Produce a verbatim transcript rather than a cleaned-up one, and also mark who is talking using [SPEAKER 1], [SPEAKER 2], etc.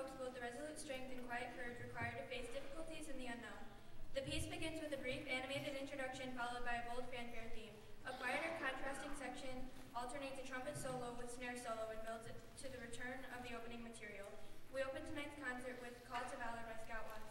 [SPEAKER 1] evokes both the resolute strength and quiet courage required to face difficulties in the unknown. The piece begins with a brief animated introduction followed by a bold fanfare theme. A quieter contrasting section alternates a trumpet solo with snare solo and builds it to the return of the opening material. We open tonight's concert with Call to Valor by Scott Washington.